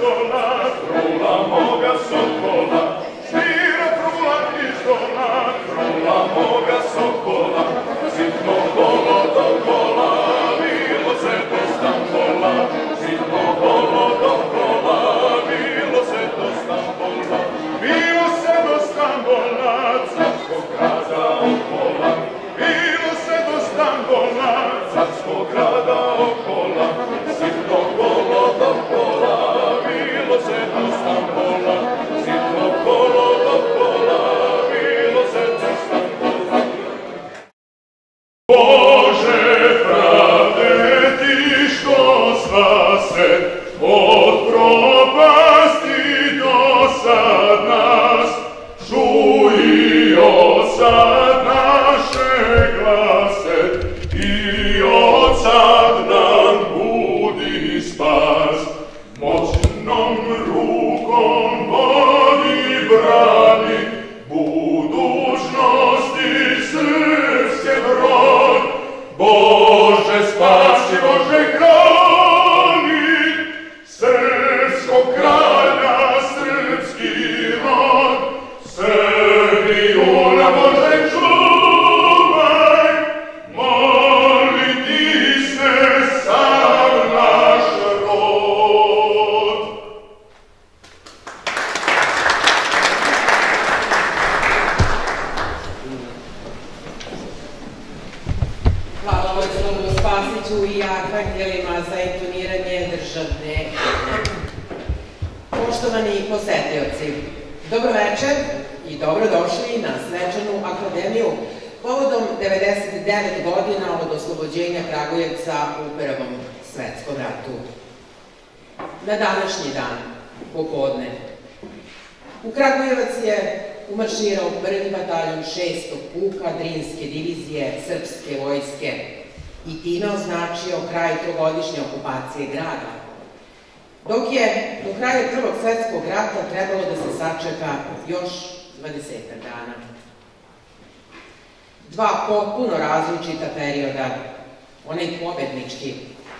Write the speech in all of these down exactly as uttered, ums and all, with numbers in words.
Dva potpuno različita perioda, onaj pobednički.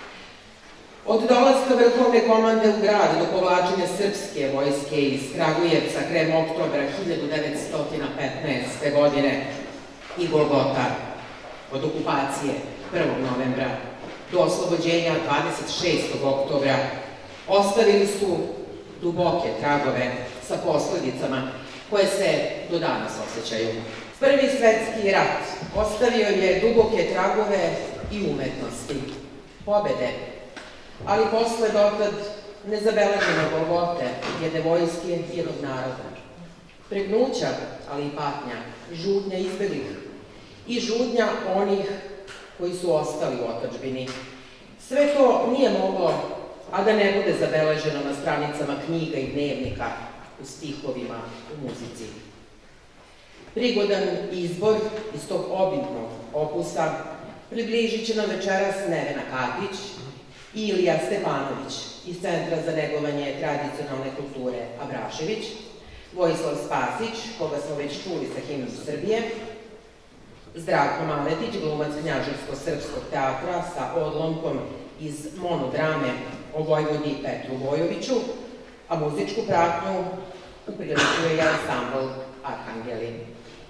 Od dolaska vrhovne komande u grad do povlačenja srpske vojske iz Kragujevca krajem oktobra hiljadu devetsto petnaeste. godine i Golgota, od okupacije prvog novembra do oslobođenja dvadeset šestog oktobra ostavili su duboke tragove sa posledicama koje se do danas osjećaju. Prvi svetski rat ostavio je duboke tragove i umetnosti, pobede, ali posle dotad nezabeležene Golgote jedne vojske jednog naroda. Pregnuća, ali i patnja, žudnja izbeglih i žudnja onih koji su ostali u otadžbini. Sve to nije moglo, a da ne bude zabeleženo na stranicama knjiga i dnevnika, u stihovima, u muzici. Prigodan izbor iz tog obimnog opusa približit će nam večeras Nevena Katić i Ilija Stepanović iz Centra za negovanje tradicionalne kulture Abrašević, Vojislav Spasić, koga smo već čuli sa himnom Srbije, Zdravko Maletić, glumac Knjaževsko-srpskog teatra sa odlomkom iz monodrame o Vojvodi Petru Vojoviću, a muzičku pratnju upriličuje i ansambl Arhangeli.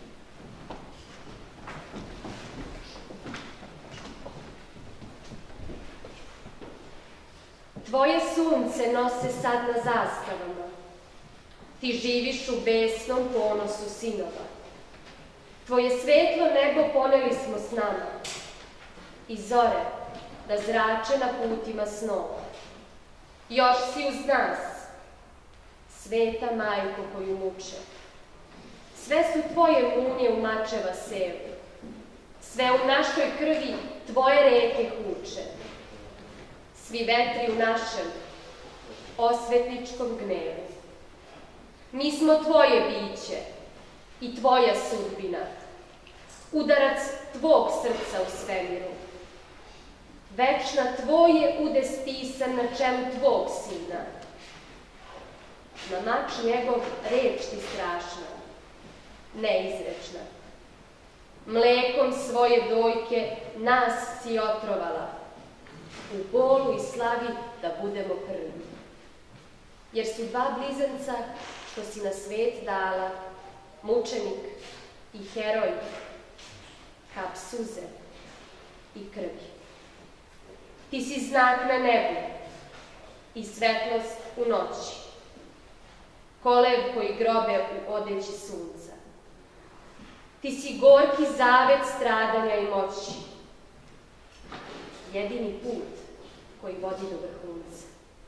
Tvoje sunce nose sad na zastavama, ti živiš u besnom ponosu sinova. Tvoje svetlo nebo poneli smo s nama i zore da zrače na putima snova. Još si uz nas, sveta majko koju muče. Sve su tvoje munje u mačeva sevu, sve u našoj krvi tvoje reke huče. Svi vetri u našem osvetničkom gnevu. Mi smo tvoje biće i tvoja sudbina, udarac tvog srca u svemiru. Večna tvoje udes pisan na čelu tvog sina. Na mač njegov reč ti strašna, neizrečna. Mlekom svoje dojke nas si otrovala, u bolu i slavi da budemo prvi. jer su dva blizanca što si na svet dala, mučenik i heroj, kap suze i krvi. Ti si znak na nebu i svetlost u noći, kolev koji grobe u odeći sunca. Ti si gorki zavet stradanja i moći, jedini put koji vodi do vrhunca.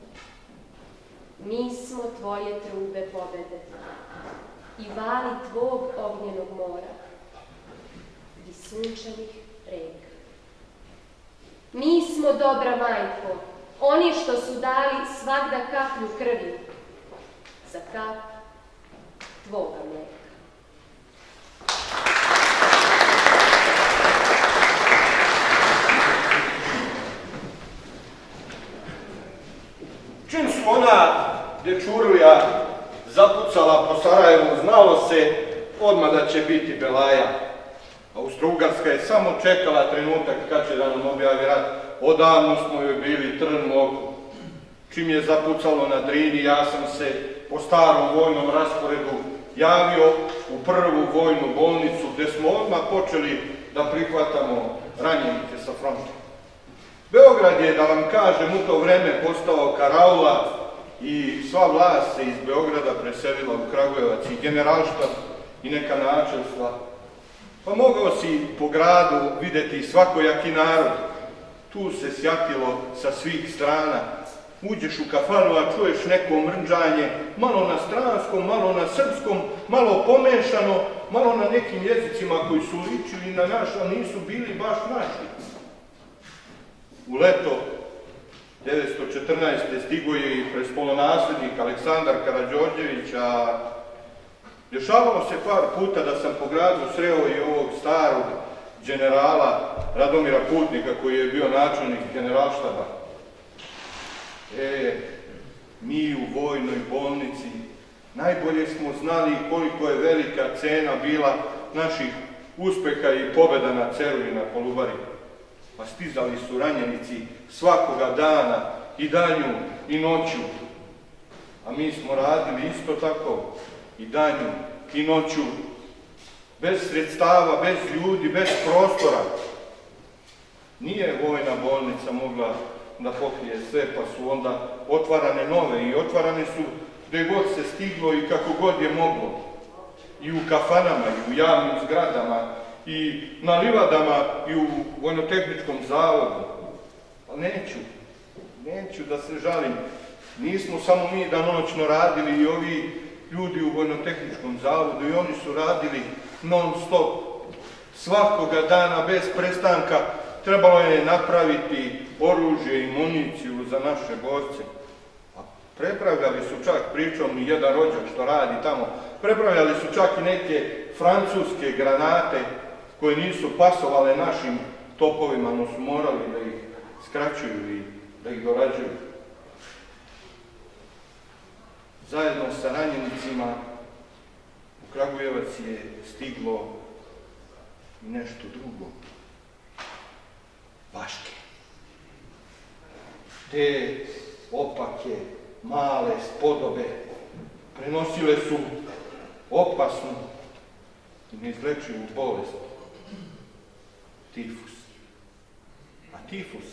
Mi smo tvoje trube pobede i vali tvog ognjenog mora i sunčanih reka. Mi smo dobra majko, oni što su dali svagda kaplju krvi za kap tvoga mleka. Čim su ona dečurlija zapucala po Sarajevu, znalo se odmah da će biti belaja. Austro-Ugarska je samo čekala trenutak kad će da nam objavi rat. Odavno smo joj bili trn u oku. Čim je zapucalo na Drini, ja sam se po starom vojnom rasporedu javio u prvu vojnu bolnicu, gde smo odmah počeli da prihvatamo ranjenike sa fronta. Beograd je, da vam kažem, u to vreme postao karaula i sva vlast se iz Beograda preselila u Kragujevac i generalštab i neka načelstva. Pa mogao si po gradu videti svakojaki narod. Tu se sjatilo sa svih strana. Uđeš u kafanu, a čuješ neko mrnđanje, malo na stranskom, malo na srpskom, malo pomešano, malo na nekim jezicima koji su ličili na naš, a nisu bili baš naši. U leto devetsto četrnaeste. stigo je i prestolonaslednik Aleksandar Karađorđević, a dešavalo se par puta da sam po gradu sreo i ovog starog generala Radomira Putnika, koji je bio načelnik generalštaba. E, mi u vojnoj bolnici najbolje smo znali koliko je velika cena bila naših uspeha i pobjeda na Ceru i na Kolubari. Pa stizali su ranjenici svakoga dana, i danju i noću. A mi smo radili isto tako, i danju i noću, bez sredstava, bez ljudi, bez prostora. Nije vojna bolnica mogla da pokrije sve, pa su onda otvarane nove i otvarane su gde god se stiglo i kako god je moglo. I u kafanama, i u javnim zgradama, i na livadama, i u vojnotehničkom zavodu. Pa neću, neću da se žalim. Nismo samo mi danonoćno radili, i ovi ljudi u vojnotehničkom zavodu, i oni su radili non stop. Svakoga dana, bez prestanka, trebalo je napraviti oružje i municiju za naše borce. A prepravljali su čak, pričom i jedan rođak što radi tamo, prepravljali su čak i neke francuske granate koje nisu pasovale našim topovima, no su morali da ih skraćuju i da ih dorađuju. Zajedno sa ranjenicima u Kragujevac je stiglo i nešto drugo. Baške. Te opake, male spodobe prenosile su opasnu i neizlečivu bolest. Tifus. A tifus,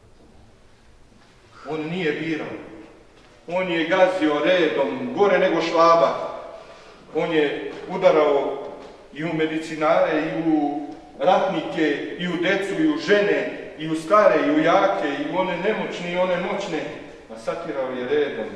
on nije birao. On je gazio redom, gore nego Švaba. On je udarao i u medicinare, i u ratnike, i u decu, i u žene, i u stare, i u jake, i u one nemoćne, i one moćne. A satirao je redom.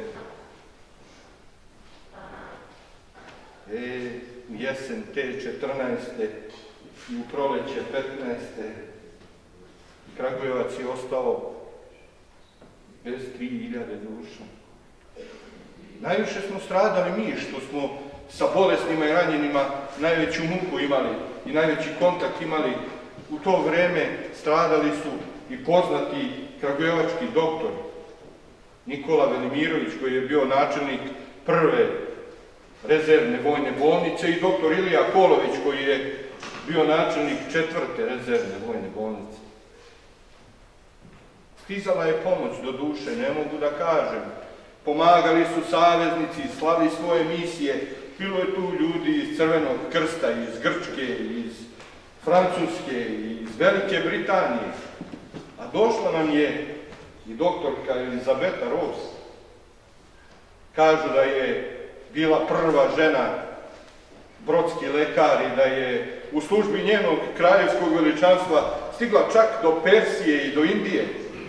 E, u jesen te četrnaeste i u proleće petnaeste Kragujevac je ostao bez tri hiljade duša. Najviše smo stradali mi što smo sa bolesnima i ranjenima najveću muku imali i najveći kontakt imali. U to vreme stradali su i poznati kragujevački doktor Nikola Velimirović, koji je bio načelnik prve rezervne vojne bolnice, i doktor Ilija Kolović, koji je bio načelnik četvrte rezervne vojne bolnice. Stizala je pomoć, do duše, ne mogu da kažem. pomagali su saveznici, slali svoje misije. Bilo je tu ljudi iz Crvenog krsta, iz Grčke, iz Francuske, iz Velike Britanije. A došla nam je i doktorka Elizabeta Ross. Kažu da je bila prva žena brodski lekar i da je u službi njenog kraljevskog veličanstva stigla čak do Persije i do Indije.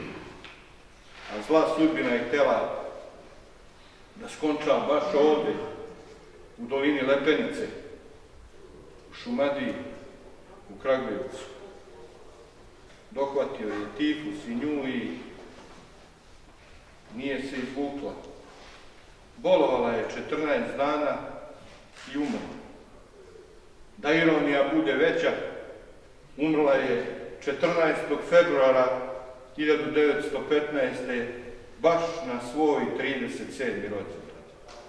A zla sudbina je htjela da skonča baš ovde, u dolini Lepenice, u Šumadiji, u Kragujevcu. Dohvatio je tifus i nju i nije se izvukla. Bolovala je četrnaest dana i umrla. Da ironija bude veća, umrla je četrnaestog februara hiljadu devetsto petnaeste. baš na svoj trideset sedmi rođendan.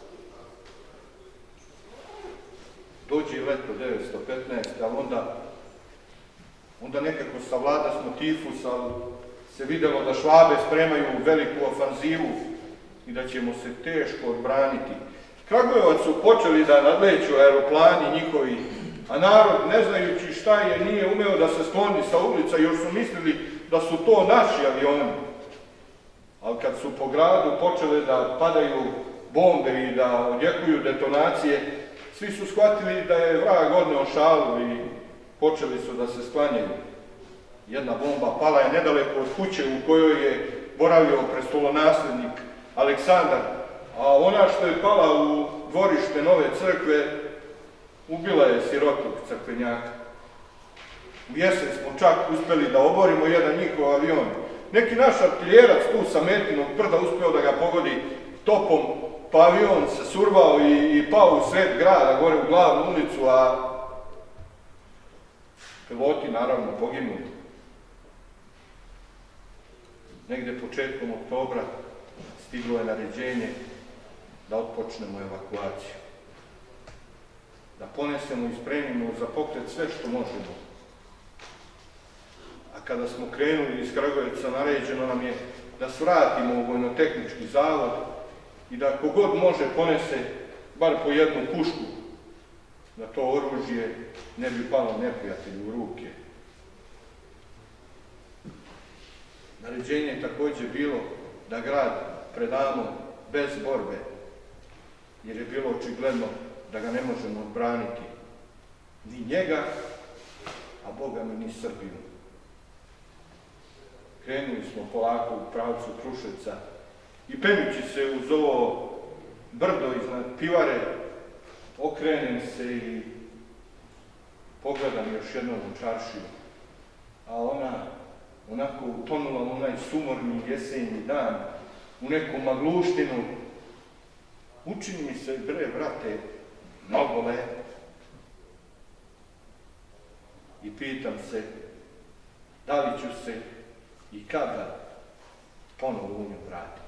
Dođe i leto devetsto petnaeste. ali onda, onda nekako savlada smo tifus, ali se videlo da Švabe spremaju veliku ofanzivu i da ćemo se teško odbraniti. Kragujevac su počeli da nadleću aeroplani njihovi, a narod, ne znajući šta je, nije umeo da se skloni sa ulica, još su mislili da su to naši avioni. Ali kad su po gradu počele da padaju bombe i da odjekuju detonacije, svi su shvatili da je vrag odneo šalu i počeli su da se sklanjaju. Jedna bomba pala je nedaleko od kuće u kojoj je boravio prestolonaslednik Aleksandar, a ona što je pala u dvorište Nove crkve ubila je sirotog crkvenjaka. U jesen smo čak uspeli da oborimo jedan njihov avion. Neki naš artiljerac tu sa Metinog brda uspeo da ga pogodi topom, pa avion se survao i, i pao u sred grada, gore u glavnu ulicu, a piloti naravno poginuli. Negde početkom oktobra stiglo je naređenje da otpočnemo evakuaciju. Da ponesemo i spremimo za pokret sve što možemo. A kada smo krenuli iz Kragujevca, naređeno nam je da svratimo u vojno-tehnički zavod i da kogod može ponese bar po jednu pušku, da to oružje ne bi palo neprijatelju u ruke. Naređenje je također bilo da grad predamo bez borbe, jer je bilo očigledno da ga ne možemo odbraniti. Ni njega, a Boga mi ni Srbiju. Krenuli smo polako u pravcu Kruševca i penjući se uz ovo brdo iznad pivare, okrenem se i pogledam još jednom u čaršiju, a ona onako utonula u onaj sumorni jesenji dan, u neku magluštinu. Učini mi se, bre, vrate, mnogo lepo. I pitam se, da li ću se i kada ponovo u nju vratiti.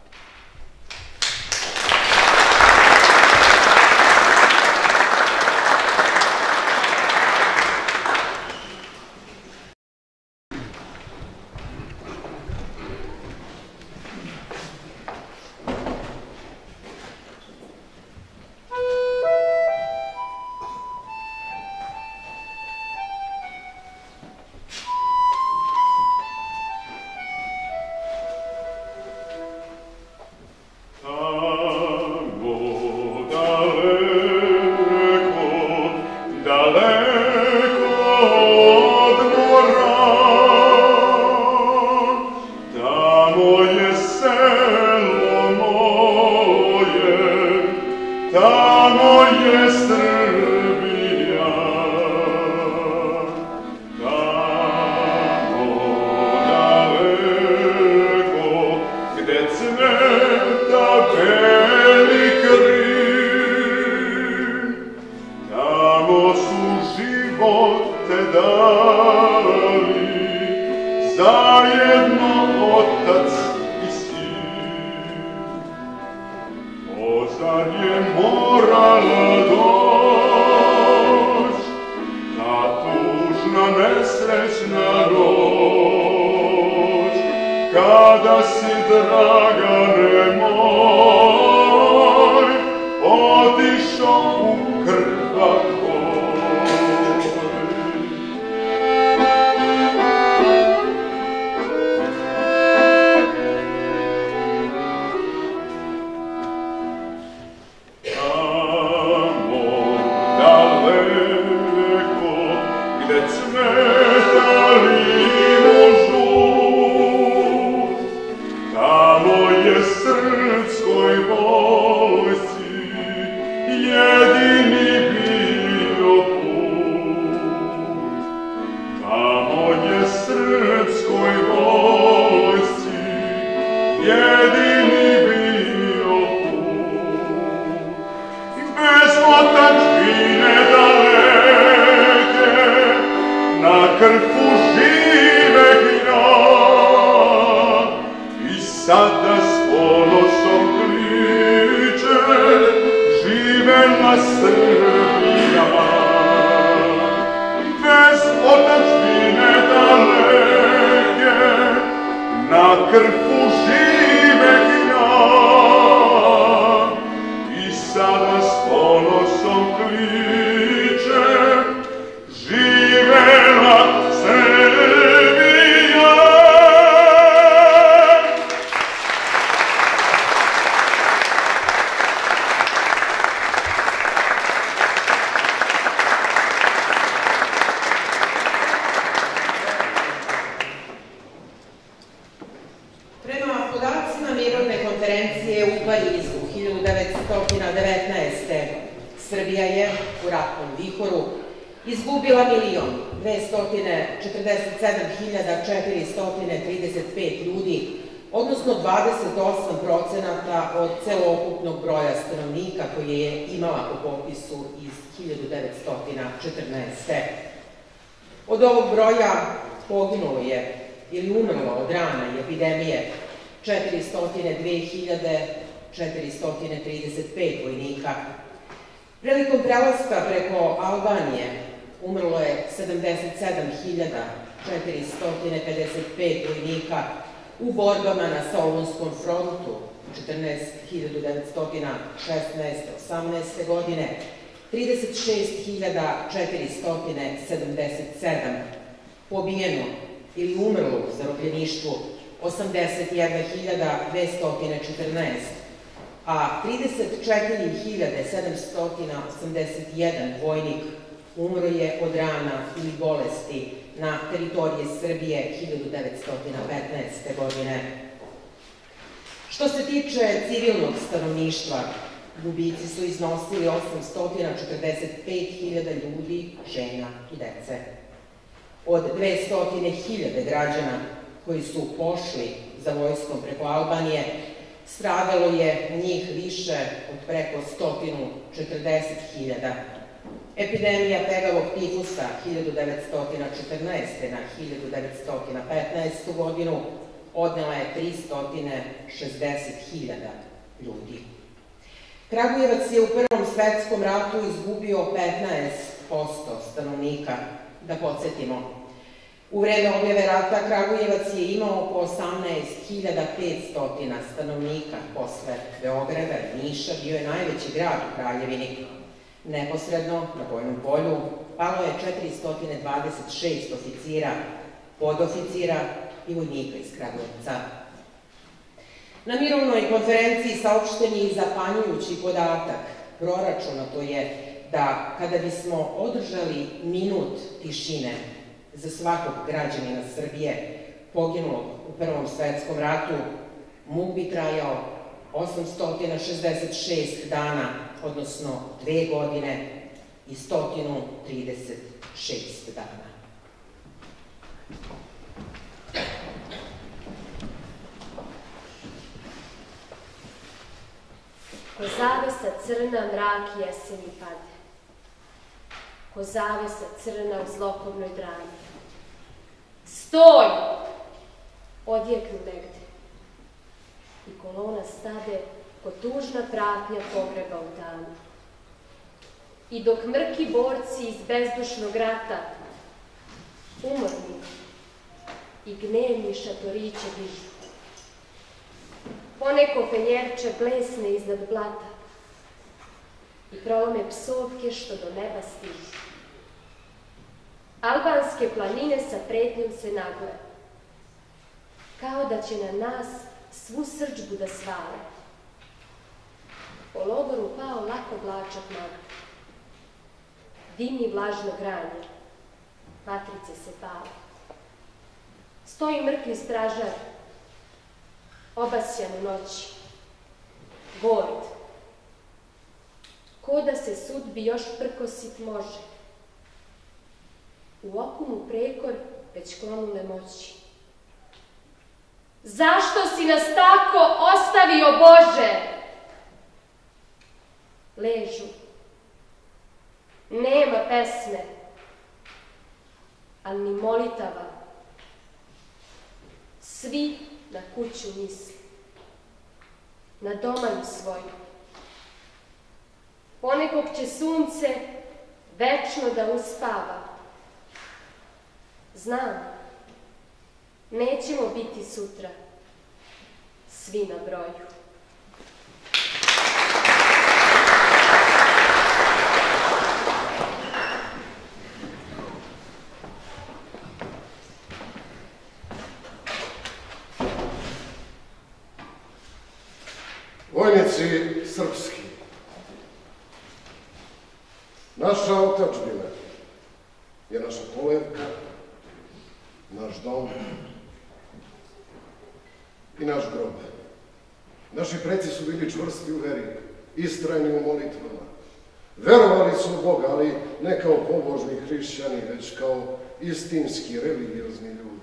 Kada si draga ne može otadžbine daleke, na krfu žive grad, i sada s ponosom kliče, živela Srbija. Bez otadžbine daleke, na krfu žive grad, i sada s ponosom kliče, živela Srbija. Prema podacima Mirovne konferencije u Parizu hiljadu devetsto devetnaeste. Srbija je u ratnom vihoru izgubila milion dvesta četrdeset sedam hiljada četiristo trideset pet ljudi, odnosno dvadeset osam procenata od celokupnog broja stanovnika koje je imala po popisu iz hiljadu devetsto četrnaeste. Od ovog broja poginulo je ili umrlo od rana i epidemije četiristo dve hiljade četiristo trideset pet vojnika. Prilikom prelaska preko Albanije umrlo je sedamdeset sedam hiljada četiristo pedeset pet vojnika u borbama na Solunskom frontu hiljadu devetsto šesnaeste osamnaeste. godine, trideset šest hiljada četiristo sedamdeset sedam pobijeno ili umrlo u zarobljeništvu osamdeset jedna hiljada dvesta četrnaest, a trideset četiri hiljade sedamsto osamdeset jedan vojnik umro je od rana ili bolesti na teritoriji Srbije hiljadu devetsto petnaeste. godine. Što se tiče civilnog stanovništva, gubici su iznosili osamsto četrdeset pet hiljada ljudi, žena i dece. Od dvesta hiljade građana koji su pošli za vojskom preko Albanije, stradalo je njih više od preko sto četrdeset hiljada. Epidemija pegavog tifusa hiljadu devetsto četrnaeste. na hiljadu devetsto petnaestu. godinu odnela je tristo šezdeset hiljada ljudi. Kragujevac je u Prvom svetskom ratu izgubio petnaest posto stanovnika. Da podsjetimo, u vreme objave rata Kragujevac je imao oko osamnaest hiljada petsto stanovnika. Posle Beograda i Niša bio je najveći grad u Kraljevini. Neposredno na bojnom polju palo je četiristo dvadeset šest oficira, podoficira i vojnika iz Kragujevca. Na Mirovnoj konferenciji saopšten je i zapanjujući podatak. Proračunato je da kada bismo održali minut tišine za svakog građanina Srbije poginulog u Prvom svetskom ratu, muk bi trajao osamsto šezdeset šest dana, odnosno dve godine i sto trideset šest dana. Ko zavesa crna mrak jeseni pade, ko zavesa crna u zlokobnoj drami. Stoj! Odjeknu negde. I kolona stade ko tužna pratnja pogreba u danu. I dok mrki borci iz bezdušnog rata, umorni i gnevni šatoriće dižu. Poneko penjerče blesne iznad blata i prolome psovke što do neba stižu. Albanske planine sa pretnjom se nagle, kao da će na nas svu srdžbu da svale. Po logoru pao lako vlačak magla. Dimni vlažno granje, vatrice se pale. Stoji mrkli stražar, obasjan u noći, gord, ko da se sudbi još prkosit može. U oku mu prekor već klonule moći. Zašto si nas tako ostavio, Bože? Ležu, Nema pesme, ali ni molitava. Svi na kuću misli, na domanju svoju. Ponekog će sunce večno da uspava. Znam, nećemo biti sutra svi na broju. Vojnici srpski, naša otadžbina je naša kolevka, naš dom i naš grob. Naši preci su bili čvrsti u veri, istrajni u molitvama. Verovali su u Boga, ali ne kao pobožni hrišćani, već kao istinski religiozni ljudi.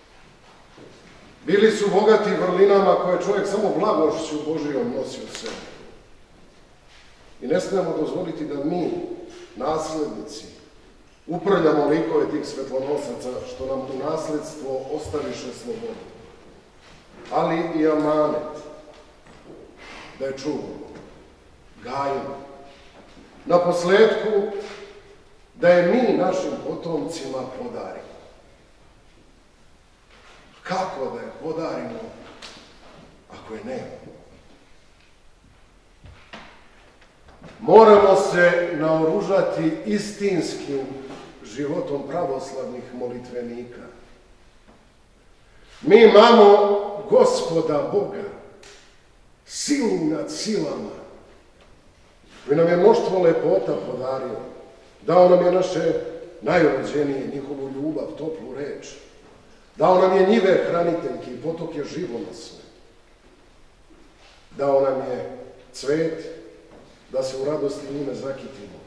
Bili su bogati vrlinama koje čovjek samo blagošću Božijom nosi u sebi. I ne smijemo dozvoliti da mi, naslednici, uprljamo likove tih svetlonosaca što nam u nasledstvo ostaviše slobodu. Ali i amanet, da je čuvamo, gajimo. Na posledku, da je mi našim potomcima podarimo. Kako da je podarimo ako je nemamo? Moramo se naoružati istinskim životom pravoslavnih molitvenika. Mi imamo Gospoda Boga, silu nad silama, koji nam je mnoštvo lepota podario. Dao nam je naše najrođenije, njihovu ljubav, toplu reč. Dao nam je njive hraniteljke i potoke živonosne. Dao nam je cvet da se u radosti njime zakitimo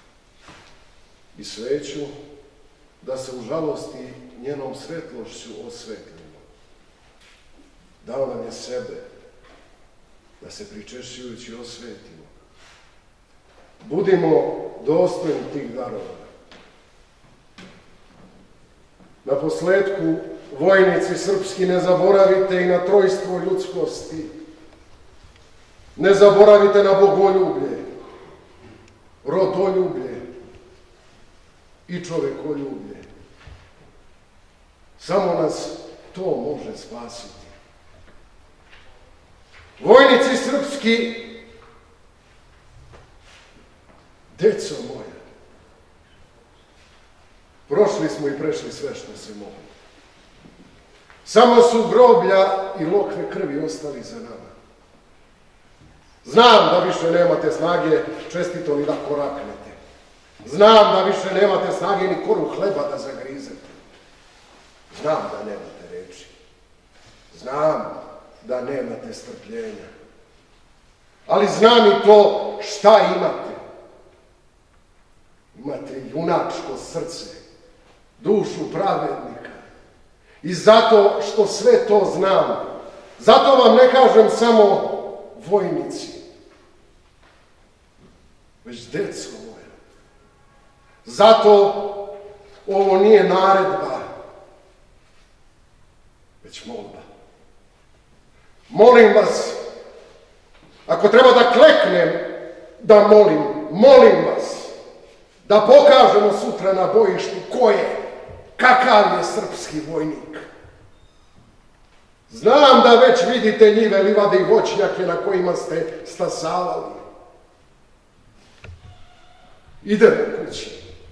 i sveću da se u žalosti njenom svetlošću osvetlimo. Dao nam je sebe da se pričešćujući osvetimo. Budimo dostojni tih darova. Na posledku, vojnici srpski, ne zaboravite i na trojstvo ljudskosti. Ne zaboravite na bogoljublje, rodoljublje i čovekoljublje. Samo nas to može spasiti. Vojnici srpski, deco moja, prošli smo i prešli sve što se moglo. Samo su groblja i lokve krvi ostali za nama. Znam da više nemate snage čestito ni da koraknete. Znam da više nemate snage ni koru hleba da zagrizete. Znam da nemate reči. Znam da nemate strpljenja. Ali znam i to šta imate. Imate junačko srce, dušu pravednika. I zato što sve to znam, zato vam ne kažem samo vojnici, već deco moja. Zato ovo nije naredba, već molba. Molim vas, ako treba da kleknem, da molim, molim vas, da pokažemo sutra na bojištu ko je, kakav je srpski vojnik. Znam da već vidite njive, livade i voćnjake na kojima ste stasavali. Idemo kući.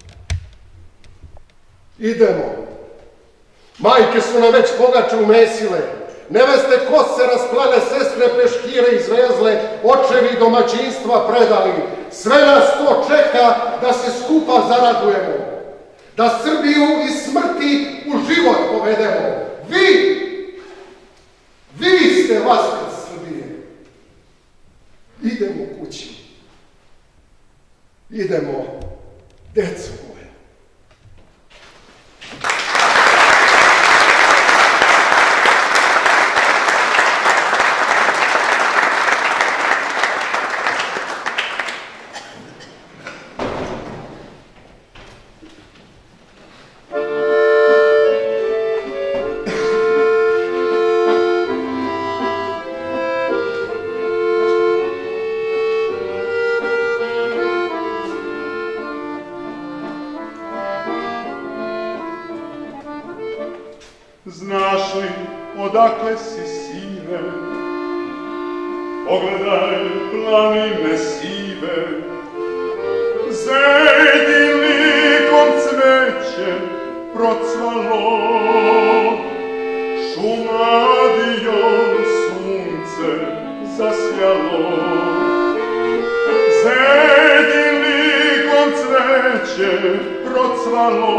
Idemo. Majke su nam već pogače umesile. Neveste kose rasplane, sestre peškire izvezle, očevi domaćinstva predali. Sve nas to čeka da se skupa zaradujemo. Da Srbiju iz smrti u život povedemo. Vi, vi ste vaskrs Srbije. Idemo kući. Idemo, deco moje. odakle si, sine? Pogledaj planine sive, zejdi likom cveće procvalo, šumadijom sunce zasjalo. Zejdi likom cveće procvalo,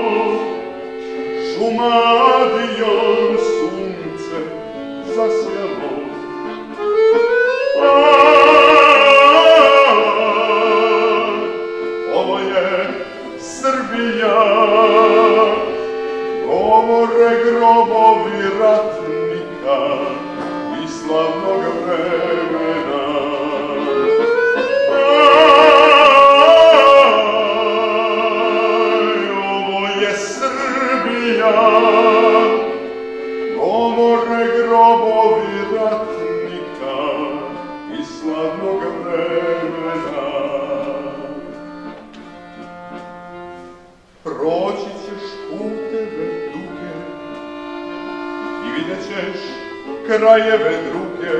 šumadijom sunce zasjalo. Ovo je Srbija, govore grobovi ratnika i slavnog vremena. Ovo je Srbija, govore grobovi ratnika i slavnog vremena. Proći ćeš puteve duge i vidjet ćeš krajeve druge.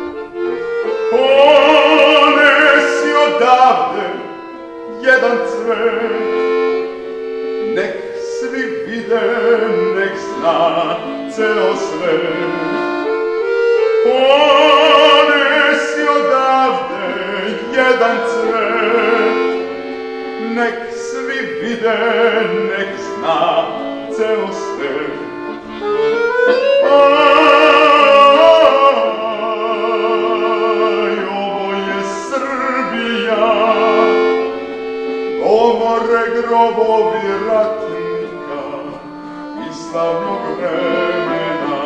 Ponesi odavde jedan cvet, nek svi vide, nek zna ceo svet. Ponesi odavde jedan cvet, nek svi vide, nek zna ceo svet. Aj, ovo je Srbija, govore grobovi ratnika i slavnog vremena.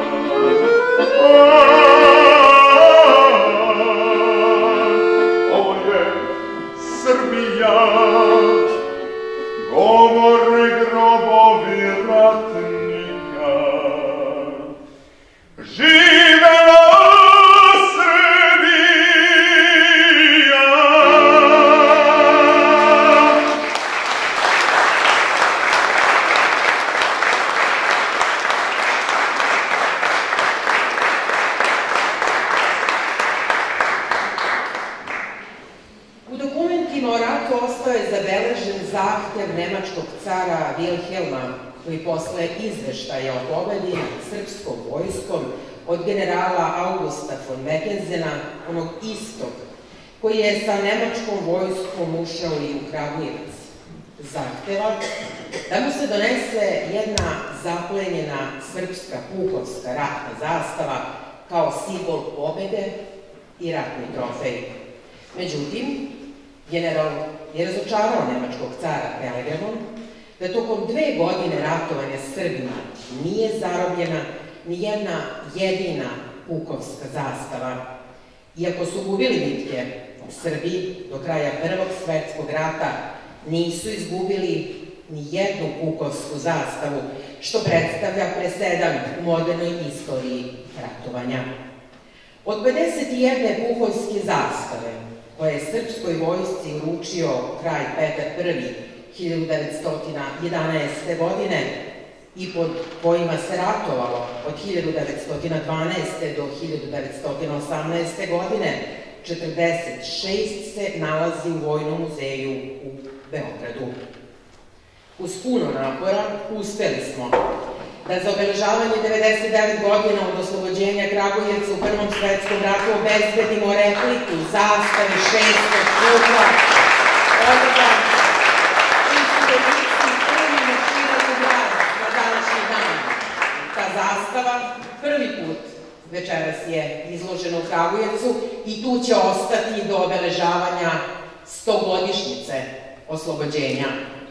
Ovo je Srbija, govore grobovi ratnika. Živela Srbija! U dokumentima o ratu ostao je zabeležen zahtev nemačkog cara Wilhelma, koji posle izveštaja o pobedi nad srpskom vojskom od generala Augusta von Mackenzena, onog istog, koji je sa nemačkom vojskom ušao i u Kragujevac, zahteva da mu se donese jedna zaplenjena srpska pukovska ratna zastava kao simbol pobede i ratni trofej. Međutim, general je razočarao nemačkog cara telegramom da tokom dve godine ratovanja Srbima nije zarobljena ni jedna jedina pukovska zastava. Iako su gubili bitke, Srbi do kraja Prvog svetskog rata nisu izgubili ni jednu pukovsku zastavu, što predstavlja presedan u modernoj istoriji ratovanja. Od pedeset jedne pukovske zastave, koje je srpskoj vojsci uručio kralj Petar Prvi hiljadu devetsto jedanaeste. godine i pod kojima se ratovalo od hiljadu devetsto dvanaeste. do hiljadu devetsto osamnaeste. godine, četrdeset šest se nalazi u Vojnom muzeju u Beogradu. Uz puno napora uspeli smo da za obeležavanje devedeset devet godina od oslobođenja Kragujevca u Prvom svetskom ratu obezbedimo repliku zastave šestog puka, onoga koji su vojnici prvi marširali grad na današnji dan. Ta zastava prvi put večeras je izložena u Kragujevcu i tu će ostati do obeležavanja stogodišnjice oslobođenja.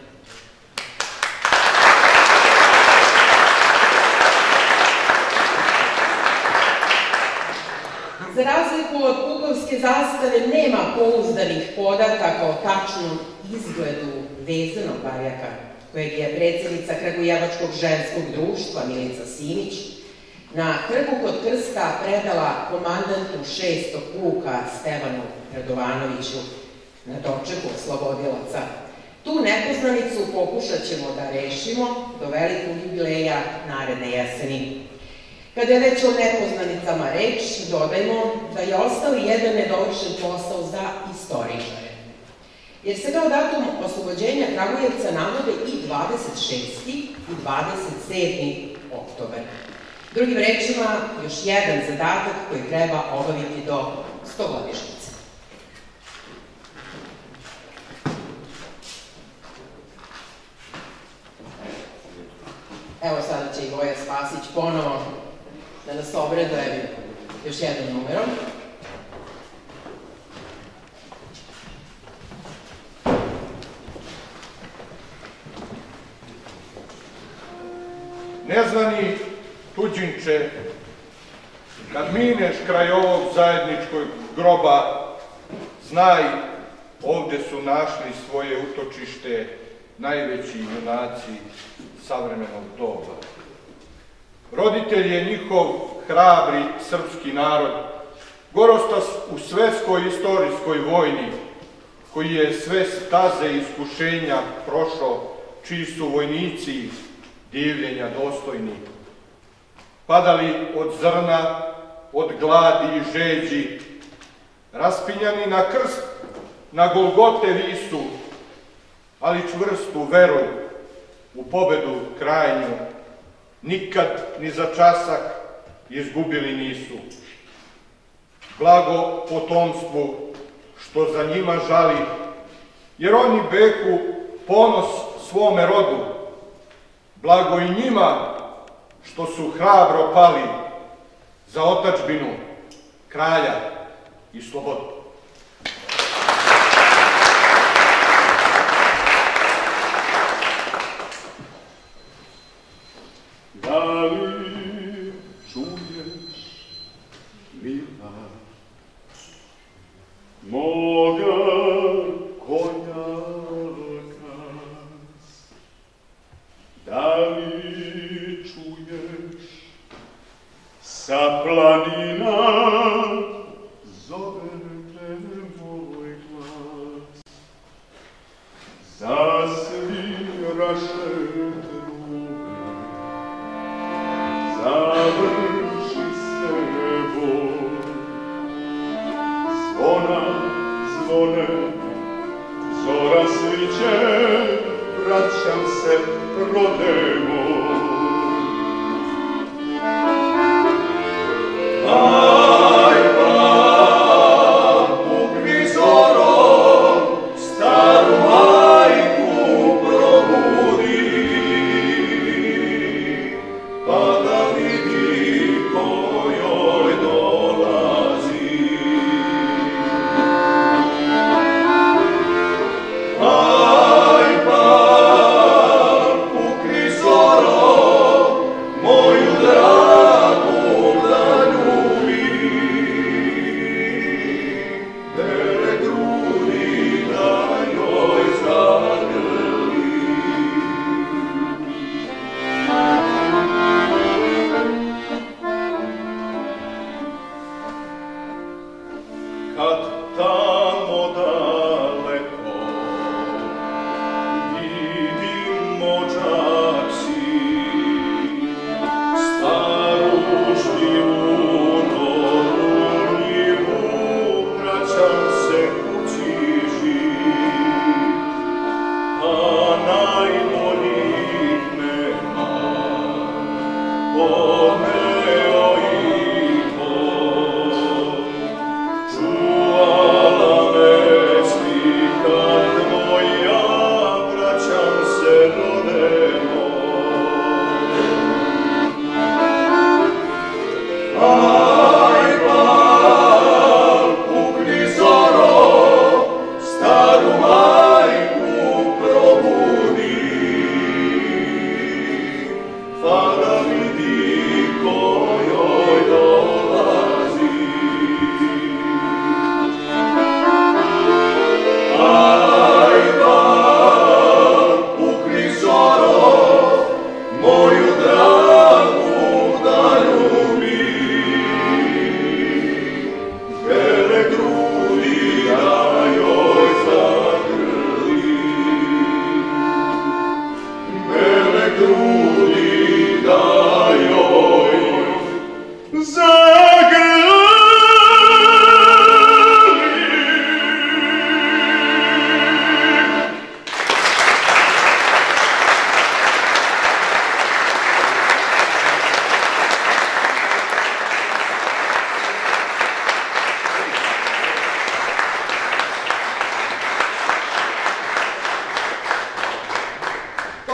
Za razliku od pukovske zastave nema pouzdanih podataka o tačnom izgledu vezanog barjaka, kojeg je predsjednica Kragujevačkog ženskog društva Milica Simić na trgu kod Krsta predala komandantu šestog puka Stevanu Radovanoviću na dočeku oslobodilaca. Tu nepoznanicu pokušat ćemo da rešimo do velikog jubileja naredne jeseni. Kada je već o nepoznanicama reč, dodajmo da je ostao jedan nedovršen posao za istoričare. Jer se kao datum oslobođenja Kragujevca navode i dvadeset šesti i dvadeset sedmi oktobar. Drugim rečima, još jedan zadatak koji treba obaviti do stogodišnjice. Evo sada će i Voja Spasić ponovo da nas obraduje još jednom numerom. Neznani tuđinče, kad mineš kraj ovog zajedničkog groba, znaj, ovde su našli svoje utočište najveći junaci savremenog doba. Roditelj je njihov hrabri srpski narod, gorostas u svetskoj istorijskoj vojni, koji je sve staze iskušenja prošao, čiji su vojnici divljenja dostojni. Padali od zrna, od gladi i žeđi, raspinjani na krst, na Golgote visu, ali čvrstu veru u pobedu krajnju, nikad ni za časak izgubili nisu. Blago potomstvu što za njima žali, jer oni beku ponos svome rodu. Blago i njima što su hrabro pali za otadžbinu, kralja i slobodu. Da li čuješ, mila, moga konjaka? Da li čuješ, sa planina zove te moj glas? Zasviraše završi se boj, zvona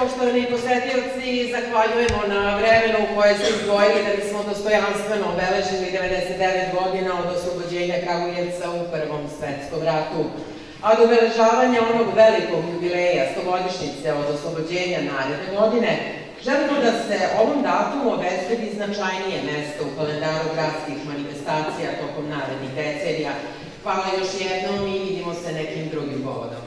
poštovani posetioci, zahvaljujemo na vremenu koje ste izdvojili da bismo dostojanstveno obeležili devedeset devet godina od oslobođenja Kragujevca u Prvom svetskom ratu. A do obeležavanja onog velikog jubileja, stogodišnjice od oslobođenja naredne godine, želimo da se ovom datumu obezbedi značajnije mesto u kalendaru gradskih manifestacija tokom narednih decenija. Hvala još jednom i vidimo se nekim drugim povodom.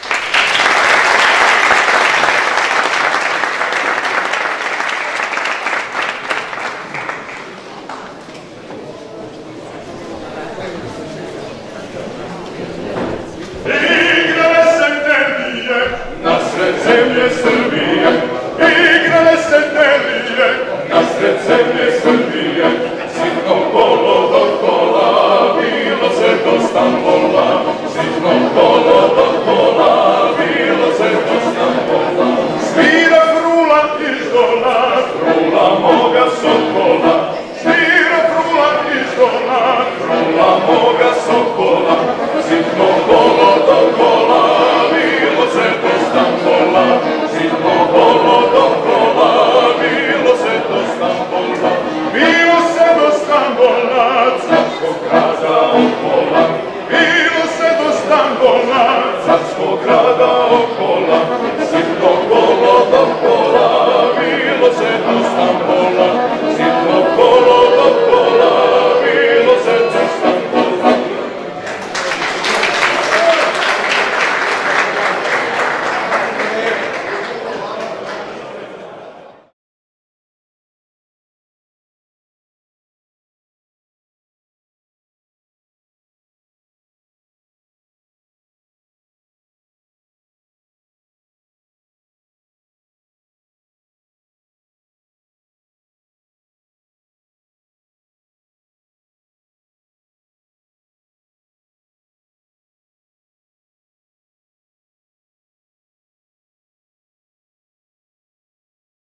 Nasred zemlje Srbije, igrale se nelije, nasred zemlje Srbije, sitno kolo do kola, bilo se do Stambola, sitno kolo do kola, bilo se do Stambola. Svira frula iz dola, frula moga sokola, svira frula iz dola, frula moga sokola, sitno kolo do kola, bilo se do Stambola, sitno kolo do kola, bilo se do Stambola, bilo se do Stambola, carskog grada od pola, bilo se do Stambola, carskog grada